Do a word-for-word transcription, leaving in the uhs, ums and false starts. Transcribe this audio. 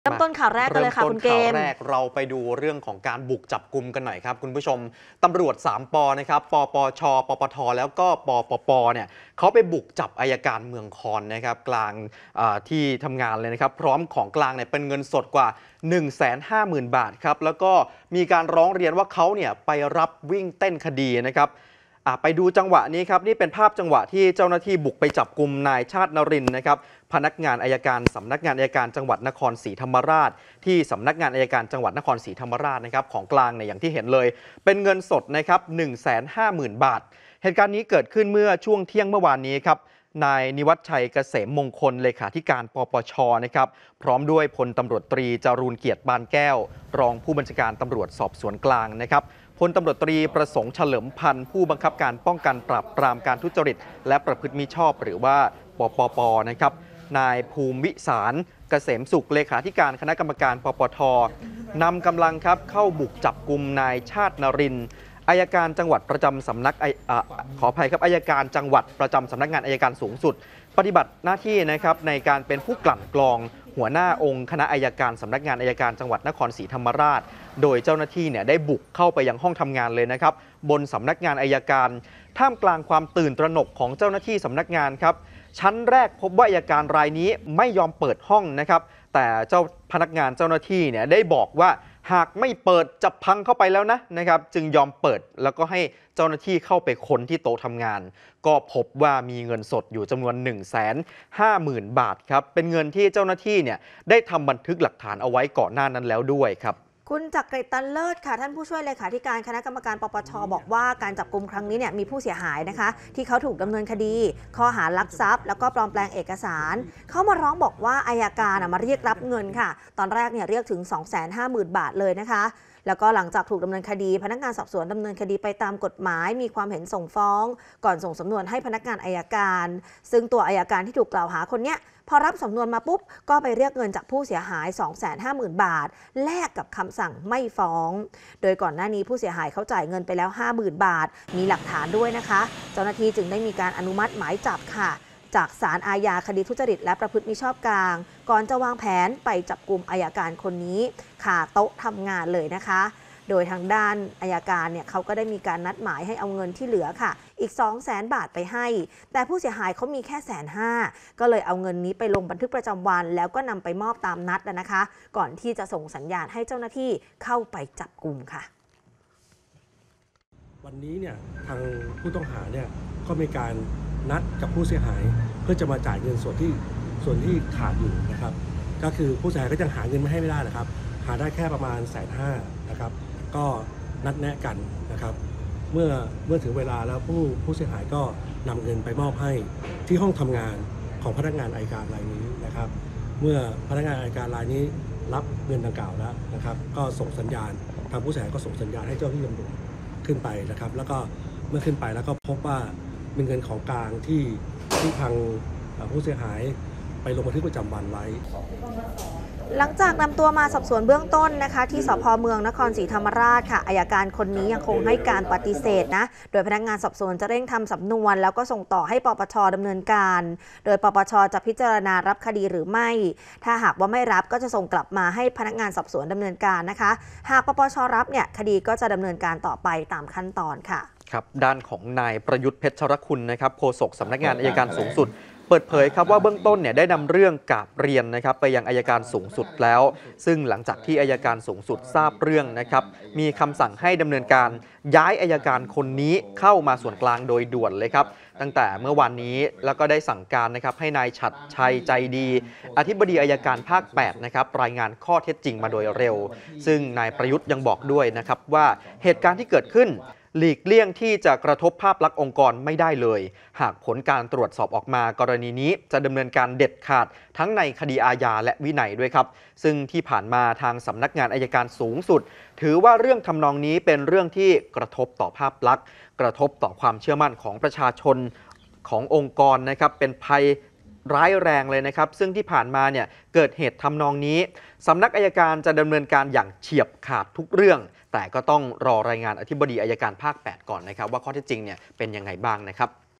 เริ่มต้นข่าวแรกกันเลยค่ะคุณเกมข่าวแรกเราไปดูเรื่องของการบุกจับกุมกันหน่อยครับคุณผู้ชมตำรวจสามปนะครับปปชปปทแล้วก็ปปปเนี่ยเขาไปบุกจับอัยการเมืองคอนนะครับกลางที่ทำงานเลยนะครับพร้อมของกลางเนี่ยเป็นเงินสดกว่า หนึ่งแสนห้าหมื่น บาทครับแล้วก็มีการร้องเรียนว่าเขาเนี่ยไปรับวิ่งเต้นคดีนะครับไปดูจังหวะนี้ครับนี่เป็นภาพจังหวะที่เจ้าหน้าที่บุกไปจับกุมนายชาตินรินทร์นะครับพนักงานอัยการสำนักงานอัยการจังหวัดนครศรีธรรมราชที่สำนักงานอัยการจังหวัดนครศรีธรรมราชนะครับของกลางเนี่ยอย่างที่เห็นเลยเป็นเงินสดนะครับ หนึ่งแสนห้าหมื่น บาทเหตุการณ์นี้เกิดขึ้นเมื่อช่วงเที่ยงเมื่อวานนี้ครับนายนิวัฒชัยเกษมมงคลเลขาธิการปปชนะครับพร้อมด้วยพลตำรวจตรีจารูญเกียรติบานแก้วรองผู้บัญชาการตำรวจสอบสวนกลางนะครับพลตำรวจตรีประสงค์เฉลิมพันธ์ผู้บังคับการป้องกันปราบปรามการทุจริตและประพฤติมิชอบหรือว่าปปปนะครับนายภูมิวิสารเกษมสุขเลขาธิการคณะกรรมการปปทนำกำลังครับเข้าบุกจับกุมนายชาตินรินทร์อัยการจังหวัดประจำสำนักขออภัยครับอัยการจังหวัดประจำสำนักงานอัยการสูงสุดปฏิบัติหน้าที่นะครับในการเป็นผู้กลั่นกรองหัวหน้าองค์คณะอัยการสำนักงานอัยการจังหวัดนครศรีธรรมราชโดยเจ้าหน้าที่เนี่ยได้บุกเข้าไปยังห้องทำงานเลยนะครับบนสำนักงานอัยการท่ามกลางความตื่นตระหนกของเจ้าหน้าที่สำนักงานครับชั้นแรกพบว่าอัยการรายนี้ไม่ยอมเปิดห้องนะครับแต่เจ้าพนักงานเจ้าหน้าที่เนี่ยได้บอกว่าหากไม่เปิดจะพังเข้าไปแล้วนะนะครับจึงยอมเปิดแล้วก็ให้เจ้าหน้าที่เข้าไปค้นที่โต๊ะทำงานก็พบว่ามีเงินสดอยู่จำนวน หนึ่งแสนห้าหมื่น บาทครับเป็นเงินที่เจ้าหน้าที่เนี่ยได้ทำบันทึกหลักฐานเอาไว้ก่อนหน้านั้นแล้วด้วยครับคุณจักริดตันเลิศค่ะท่านผู้ช่วยเลขาธิการคณะกรรมการปปชบอกว่าการจับกุมครั้งนี้เนี่ยมีผู้เสียหายนะคะที่เขาถูกดำเนินคดีข้อหาลักทรัพย์แล้วก็ปลอมแปลงเอกสารเขามาร้องบอกว่าอัยการมาเรียกรับเงินค่ะตอนแรกเนี่ยเรียกถึง สองแสนห้าหมื่น บาทเลยนะคะแล้วก็หลังจากถูกดำเนินคดีพนักงานสอบสวนดำเนินคดีไปตามกฎหมายมีความเห็นส่งฟ้องก่อนส่งสำนวนให้พนักงานอัยการซึ่งตัวอัยการที่ถูกกล่าวหาคนเนี้ยพอรับสำนวนมาปุ๊บก็ไปเรียกเงินจากผู้เสียหาย สองแสนห้าหมื่น บาทแลกกับคำสั่งไม่ฟ้องโดยก่อนหน้านี้ผู้เสียหายเขาจ่ายเงินไปแล้ว ห้าหมื่น บาทมีหลักฐานด้วยนะคะเจ้าหน้าที่จึงได้มีการอนุมัติหมายจับค่ะจากศาลอาญาคดีทุจริตและประพฤติมิชอบกลางก่อนจะวางแผนไปจับกุมอัยการคนนี้คาโต๊ะทำงานเลยนะคะโดยทางด้านอัยการเนี่ยเขาก็ได้มีการนัดหมายให้เอาเงินที่เหลือค่ะอีก สองแสน บาทไปให้แต่ผู้เสียหายเขามีแค่แสนห้าก็เลยเอาเงินนี้ไปลงบันทึกประจำวันแล้วก็นำไปมอบตามนัดนะคะก่อนที่จะส่งสัญญาณให้เจ้าหน้าที่เข้าไปจับกุมค่ะวันนี้เนี่ยทางผู้ต้องหาเนี่ยก็มีการนัดกับผู้เสียหายเพื่อจะมาจ่ายเงินส่วนที่ส่วนที่ขาดอยู่นะครับก็คือผู้เสียหายก็ยังหาเงินไม่ให้ไม่ได้นะครับหาได้แค่ประมาณแสนห้านะครับก็นัดแนะกันนะครับเมื่อเมื่อถึงเวลาแล้วผู้ผู้เสียหายก็นำเงินไปมอบให้ที่ห้องทำงานของพนักงานอัยการรายนี้นะครับเมื่อพนักงานอัยการรายนี้รับเงินดังกล่าวแล้วนะครับก็ส่งสัญญาณทางผู้เสียหายก็ส่งสัญญาณให้เจ้าที่ตำรวจขึ้นไปนะครับแล้วก็เมื่อขึ้นไปแล้วก็พบว่าเป็นเงินของกลางที่ที่ทางผู้เสียหายไปลงบันทึกประจำวันไว้หลังจากนำตัวมาสอบสวนเบื้องต้นนะคะที่สภ.เมืองนครศรีธรรมราชค่ะอัยการคนนี้ยังคงให้การปฏิเสธนะโดยพนักงานสอบสวนจะเร่งทำสำนวนแล้วก็ส่งต่อให้ปปช.ดำเนินการโดยปปช.จะพิจารณารับคดีหรือไม่ถ้าหากว่าไม่รับก็จะส่งกลับมาให้พนักงานสอบสวนดำเนินการนะคะหากปปช.รับเนี่ยคดีก็จะดำเนินการต่อไปตามขั้นตอนค่ะครับด้านของนายประยุทธ์เพชรคุณนะครับโฆษกสำนักงานอัยการสูงสุดเปิดเผยครับว่าเบื้องต้นเนี่ยได้นำเรื่องกราบเรียนนะครับไปยังอัยการสูงสุดแล้วซึ่งหลังจากที่อัยการสูงสุดทราบเรื่องนะครับมีคำสั่งให้ดำเนินการย้ายอัยการคนนี้เข้ามาส่วนกลางโดยด่วนเลยครับตั้งแต่เมื่อวานนี้แล้วก็ได้สั่งการนะครับให้นายฉัตรชัยใจดีอธิบดีอัยการภาคแปดนะครับรายงานข้อเท็จจริงมาโดยเร็วซึ่งนายประยุทธ์ยังบอกด้วยนะครับว่าเหตุการณ์ที่เกิดขึ้นหลีกเลี่ยงที่จะกระทบภาพลักษณ์องค์กรไม่ได้เลยหากผลการตรวจสอบออกมากรณีนี้จะดำเนินการเด็ดขาดทั้งในคดีอาญาและวินัยด้วยครับซึ่งที่ผ่านมาทางสำนักงานอัยการสูงสุดถือว่าเรื่องทำนองนี้เป็นเรื่องที่กระทบต่อภาพลักษณ์กระทบต่อความเชื่อมั่นของประชาชนขององค์กรนะครับเป็นภัยร้ายแรงเลยนะครับซึ่งที่ผ่านมาเนี่ยเกิดเหตุทำนองนี้สำนักอัยการจะดำเนินการอย่างเฉียบขาดทุกเรื่องแต่ก็ต้องรอรายงานอธิบดีอัยการภาคแปดก่อนนะครับว่าข้อเท็จจริงเนี่ยเป็นยังไงบ้างนะครับ